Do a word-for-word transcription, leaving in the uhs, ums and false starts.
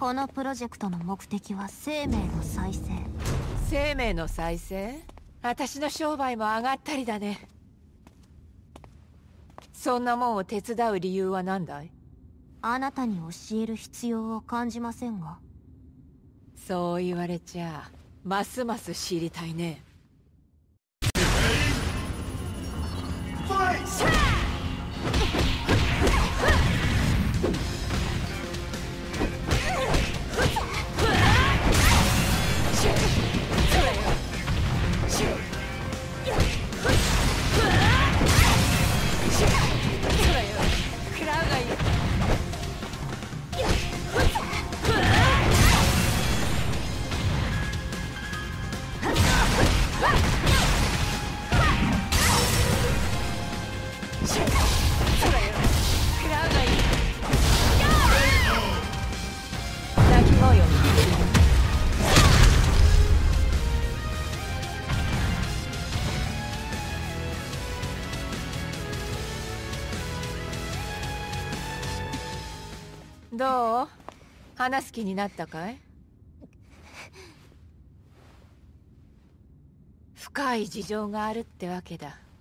このプロジェクトの目的は生命の再生。 生命の再生？私の商売も上がったりだね。そんなもんを手伝う理由は何だい？ あなたに教える必要を感じませんが。 そう言われちゃますます知りたいね。どう？話す気になったかい？深い事情があるってわけだ。